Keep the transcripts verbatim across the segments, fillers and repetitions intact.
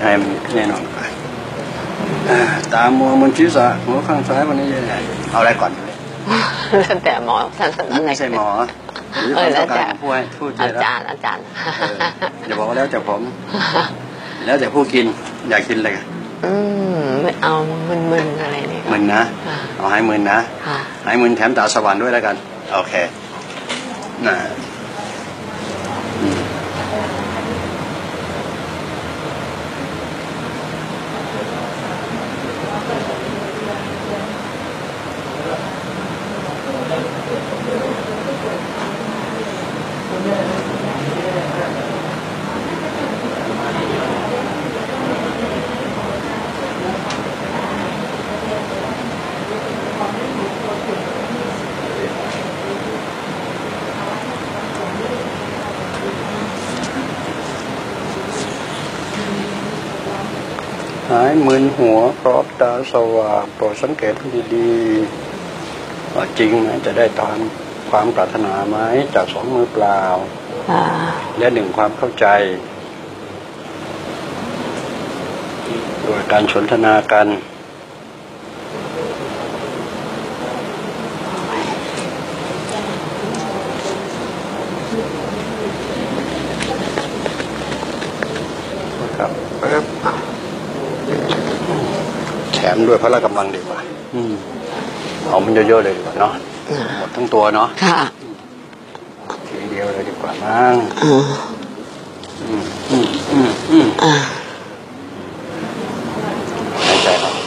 ให้มันแน่นอนไปตามมัวมันชี้ษะหัวข้างซ้ายวันนี้ยังไงเอาอะไรก่อนเลยแล้วแต่หมอท่านสนับไม่ใช่หมอหรือความต้องการของผู้ให้ผู้เจริญอาจารย์อาจารย์อย่าบอกว่าแล้วแต่ผมแล้วแต่ผู้กินอยากกินอะไรกันอืมไม่เอามึนๆอะไรนี่มึนนะเอาให้มึนนะให้มึนแถมตาสว่างด้วยแล้วกันโอเคน่ะหายมึนหัวพร้อมตาสว่างโปรดสังเกตดีๆว่าจริงไหมจะได้ตามความปรารถนาไหมจากสองมือเปล่าและหนึ่งความเข้าใจโดยการสนทนากันครับแถมด้วยพละกำลังดีกว่าเอามันเยอะๆเลยดีกว่าเนาะหมดทั้งตัวเนาะค่ะทีเดียวเลยดีกว่ามั้งหายใจออก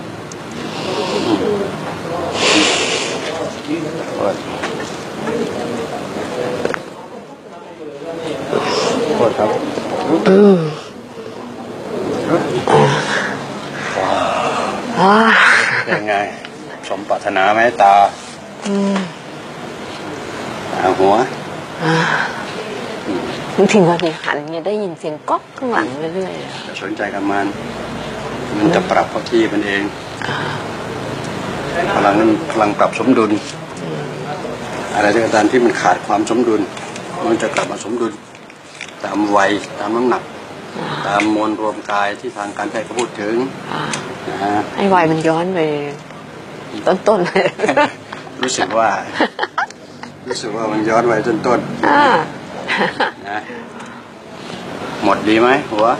โทษครับเป็นไงสมปรารถนาไหมตาตาหัวถึงวันนี้หันเนี่ยได้ยินเสียงก๊อกข้างหลังเรื่อยๆจะสนใจกับมันมันจะปรับเข้าที่มันเองพลังนั้นพลังปรับสมดุลอะไรที่ตามที่มันขาดความสมดุลมันจะกลับมาสมดุลตามวัยตามน้ำหนักตามมวลรวมกายที่ทางการแพทย์เขาพูดถึงไอ้วัยมันย้อนไปต้นๆรู้สึกว่ารู้สึกว่ามันย้อนไปต้นๆนะหมดดีไหมหัว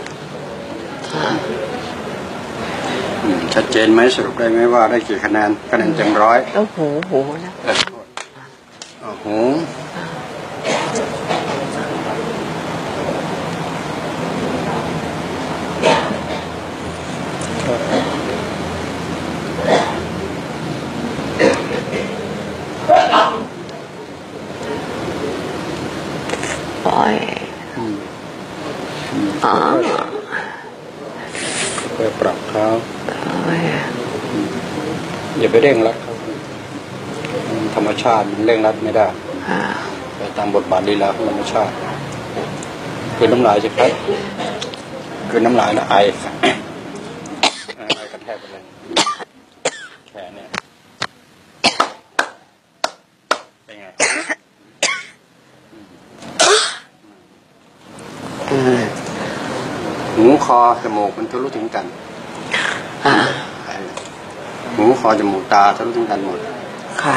ชัดเจนไหมสรุปได้ไหมว่าได้กี่คะแนนคะแนนเต็มร้อยแล้วหูหูนะหูปล่อยอ๋อค่อยปรับเขาอย่าไปเร่งรัดเขาธรรมชาติมันเร่งรัดไม่ได้ไปตามบทบาทลีลาของธรรมชาติคือน้ำลายใช่ไหมคือน้ำลายแล้วไอไอกระแทกไปเลยแขนเนี่ยเป็นไงหูคอจมูกมันทะลุถึงกันหูคอจมูกตาทะลุถึงกันหมดค่ะ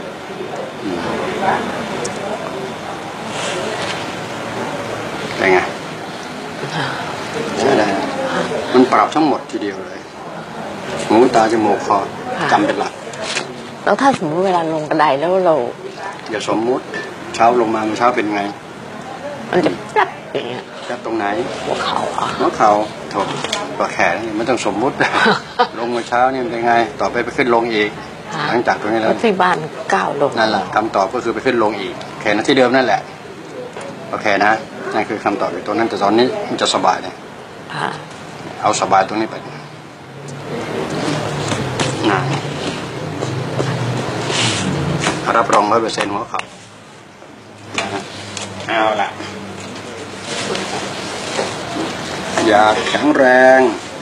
เป็นไงใช่ได้มันปรับทั้งหมดทีเดียวเลยหูตาจมูกคอจำเป็นหลักแล้วถ้าสมมติเวลาลงกระไดแล้วเราอย่าสมมุติเช้าลงมาเช้าเป็นไงมันจะแป๊บอย่างเงี้ยแป๊บตรงไหนหัวเข่าอ่ะหัวเข่าถกตัวแขนไม่ต้องสมมุติลงมาเช้านี่เป็นไงต่อไปไปขึ้นลงอีกหลังจากตรงนี้แล้วที่บ้านก้าวลงนั่นแหละคำตอบก็คือไปขึ้นลงอีกแขนที่เดิมนั่นแหละโอเคนะนั่นคือคำตอบอยู่ตรงนั้นแต่ตอนนี้มันจะสบายเลยเอาสบายตรงนี้ไปนะรับรองร้อยเปอร์เซ็นต์หัวเข่าเอาล่ะอยากแข็งแรง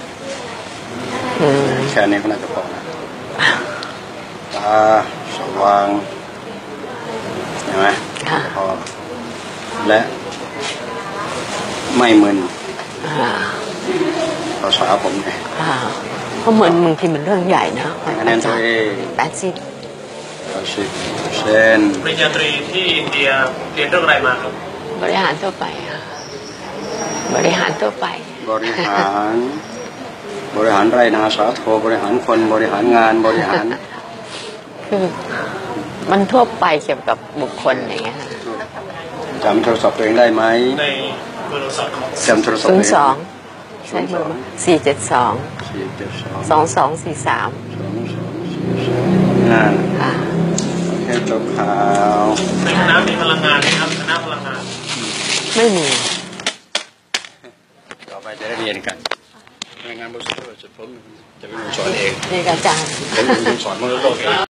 แค่นี้ก็น่าจะพอนะตาสว่างเห็นไหมพอและไม่มึนภาษาผมไงอ่าเพราะเหมือนบางทีมันเรื่องใหญ่นะคะแนนตัวเองแปดสิบแปดสิบเช่นปริญญาตรีที่อินเดียเรียนเรื่องอะไรมาครับบริหารทั่วไปค่ะบริหารทั่วไปบริหาร บริหารไรนาสาโทบริหารคนบริหารงานบริหารคือมันทั่วไปเกี่ยวกับบุคคลอย่างเงี้ยค่ะจำโทรศัพท์ตัวเองได้ไหมในโทรศัพท์ของจำโทรศัพท์ศูตัวน เอย์งสองใช้เบอร์สี่เจ็ดสองสี่เจ็ดสองสองสองสี่สามสองสองสี่สองอ่าค่ะโอเคจบข่าวในคณะมีพลังงานไหมครับคณะพลังงานไม่มีต่อไปจะได้เรียนกันงานบริษัทผมจะเป็นคนสอนเองเรียนอาจารย์ผมเป็นคนสอนมนุษย์โลกเอง